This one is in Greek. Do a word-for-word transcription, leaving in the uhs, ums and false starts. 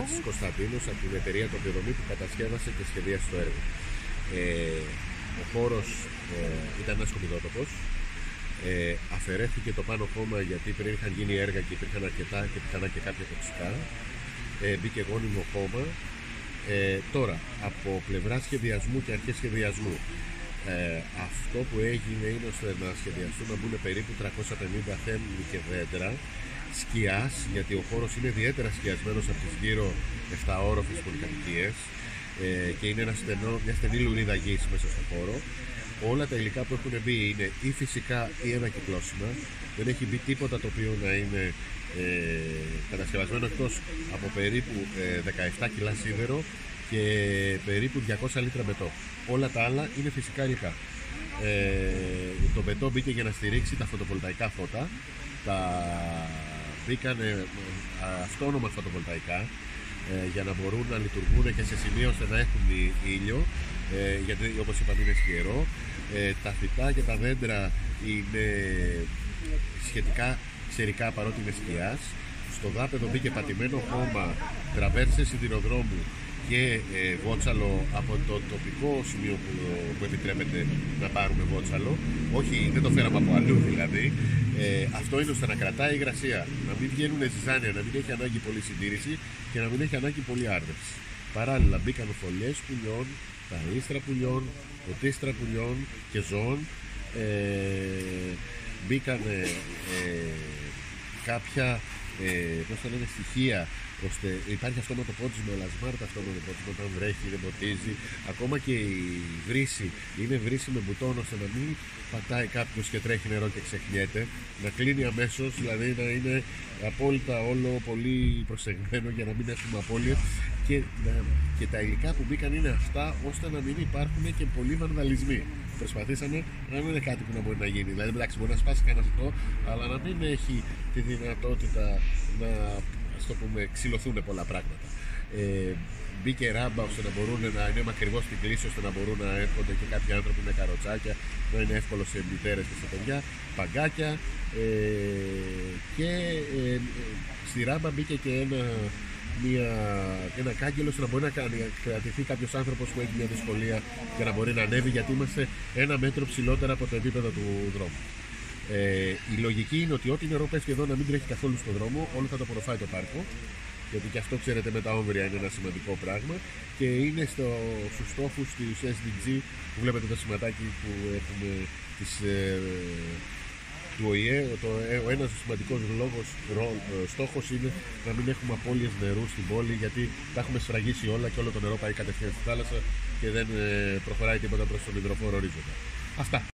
Στάθης Κωνσταντίνος από την εταιρεία Τοπιοδομή που κατασκεύασε και σχεδίασε το έργο. Ε, ο χώρος ε, ήταν ένας σκουπιδότοπος. Ε, αφαιρέθηκε το πάνω χώμα γιατί πριν είχαν γίνει έργα και υπήρχαν αρκετά και πιθανά και κάποια τοξικά. Ε, μπήκε γόνιμο χώμα. Ε, τώρα, από πλευρά σχεδιασμού και αρχές σχεδιασμού, ε, αυτό που έγινε είναι ώστε να σχεδιαστούν να μπουν περίπου τριακόσια πενήντα θέμνη και δέντρα σκιάς, γιατί ο χώρος είναι ιδιαίτερα σκιασμένος από τις γύρω επταόροφες πολυκατοικίες ε, και είναι ένα στενό, μια στενή λουρίδα γης μέσα στον χώρο. Όλα τα υλικά που έχουν μπει είναι ή φυσικά ή ανακυκλώσιμα. Δεν έχει μπει τίποτα το οποίο να είναι ε, κατασκευασμένο εκτός από περίπου ε, δεκαεπτά κιλά σίδερο και περίπου διακόσια λίτρα μπετό. Όλα τα άλλα είναι φυσικά υλικά. Ε, το μπετό μπήκε για να στηρίξει τα φωτοβολταϊκά φώτα. Τα μπήκαν ε, αυτόνομα φωτοβολταϊκά ε, για να μπορούν να λειτουργούν και σε σημείο ώστε να έχουν ήλιο. Ε, γιατί όπως είπαμε είναι σκιερό. Ε, τα φυτά και τα δέντρα είναι σχετικά ξερικά παρότι είναι σκιάς. Στο δάπεδο μπήκε πατημένο χώμα, τραβέρσες σιδηροδρόμου και ε, βότσαλο από το τοπικό σημείο που, που επιτρέπεται να πάρουμε βότσαλο. Όχι, δεν το φέραμε από αλλού δηλαδή. Ε, αυτό είναι ώστε να κρατάει η υγρασία, να μην βγαίνουν ζυζάνια, να μην έχει ανάγκη πολύ συντήρηση και να μην έχει ανάγκη πολύ άρδευση. Παράλληλα μπήκαν φωλιές πουλιών, τα ίστρα πουλιών, ποτίστρα πουλιών και ζώων. Ε, μπήκαν ε, ε, κάποια ε, πώς θα λένε, στοιχεία ώστε υπάρχει αυτόματο πότισμα, ελασμάρτα αυτόματο πότισμα όταν βρέχει, δεν ποτίζει. Ακόμα και η βρύση είναι βρύση με μπουτόν ώστε να μην πατάει κάποιος και τρέχει νερό και ξεχνιέται, να κλείνει αμέσως, δηλαδή να είναι απόλυτα όλο πολύ προσεγμένο για να μην έχουμε απώλειες. Και, και τα υλικά που μπήκαν είναι αυτά ώστε να μην υπάρχουν και πολλοί βανδαλισμοί. Προσπαθήσαμε να μην είναι κάτι που να μπορεί να γίνει. Δηλαδή, εντάξει, μπορεί να σπάσει κανένα ζητό, αλλά να μην έχει τη δυνατότητα να, ας το πούμε, ξυλωθούν πολλά πράγματα. Ε, μπήκε ράμπα ώστε να μπορούν να είναι ακριβώς στην κλίση, ώστε να μπορούν να έρχονται και κάποιοι άνθρωποι με καροτσάκια, να είναι εύκολο σε μητέρες και σε παιδιά, παγκάκια. Ε, και ε, στη ράμπα μπήκε και ένα. Μια, ένα κάγκελο ώστε να μπορεί να κρατηθεί κάποιος άνθρωπος που έχει μια δυσκολία και να μπορεί να ανέβει, γιατί είμαστε ένα μέτρο ψηλότερα από το επίπεδο του δρόμου. Ε, η λογική είναι ότι ό,τι νερό πέφτει εδώ να μην τρέχει καθόλου στον δρόμο, όλο θα το απορροφάει το πάρκο, γιατί και αυτό ξέρετε με τα όμβρια είναι ένα σημαντικό πράγμα και είναι στο, στους στόχους της ες ντι τζι που βλέπετε το σηματάκι που έχουμε τις, ε, του ο η ε. Το, ο ένας σημαντικός λόγος, ρο, στόχος είναι να μην έχουμε απώλειες νερού στην πόλη, γιατί τα έχουμε σφραγίσει όλα και όλο το νερό πάει κατευθείαν στη θάλασσα και δεν ε, προχωράει τίποτα προς τον υδροφόρο ορίζοντα. Αυτά.